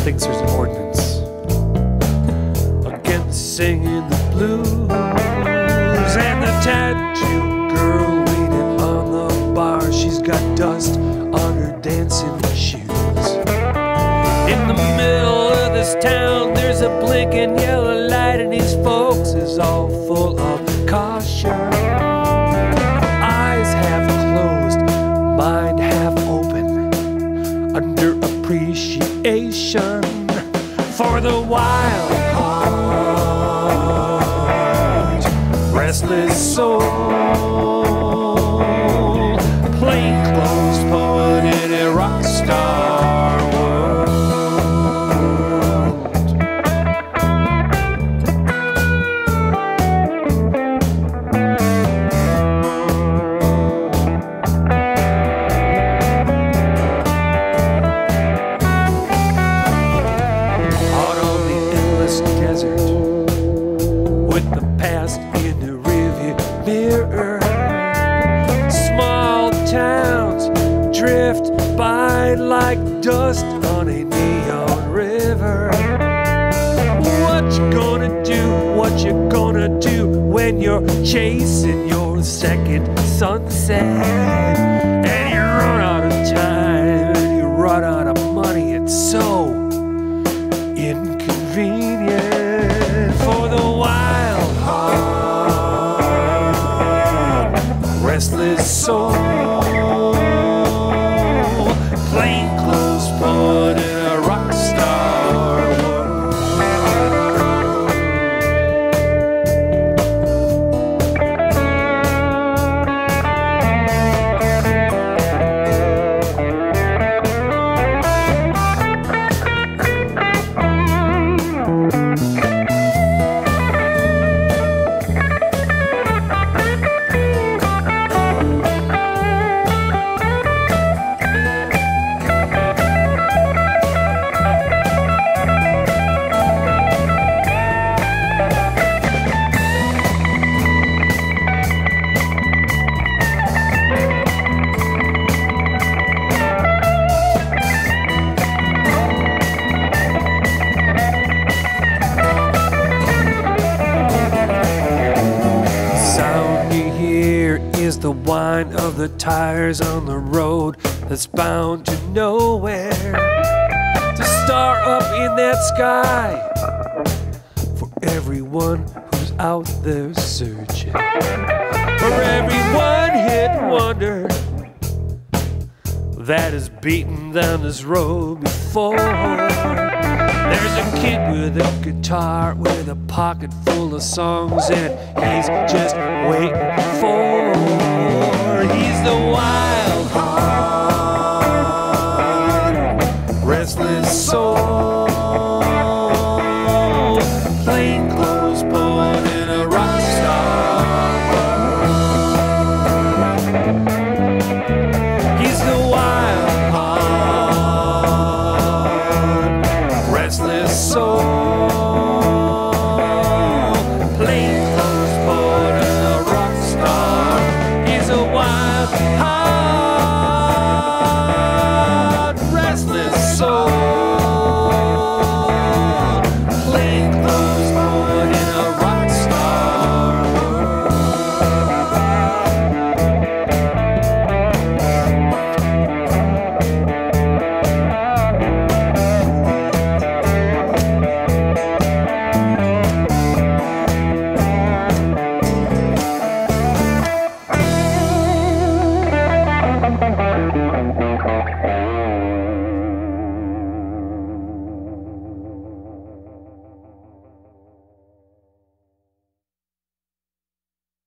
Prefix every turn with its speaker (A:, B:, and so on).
A: thinks there's an ordinance against singing the blues. And the tattooed girl leaning on the bar, she's got dust on her dancing shoes. In the middle of this town, there's a blinking yellow light, and these folks is all full of caution. Eyes half closed, mind half open, under appreciation for the wild heart, restless soul, plainclothes poet in a rock star world. Out on the endless desert, with the past in the rearview mirror, small towns drift by like dust on a neon river. What you gonna do? What you gonna do when you're chasing your second sunset? And you run out of time, and you run out of money. It's so inconvenient for the wild heart, restless soul, plainclothes poet in a rock star world. Is the whine of the tires on the road that's bound to nowhere, to star up in that sky for everyone who's out there searching, for every one-hit wonder that has beaten down this road before. There's a kid with a guitar with a pocket full of songs, and he's just waiting for. He's the one.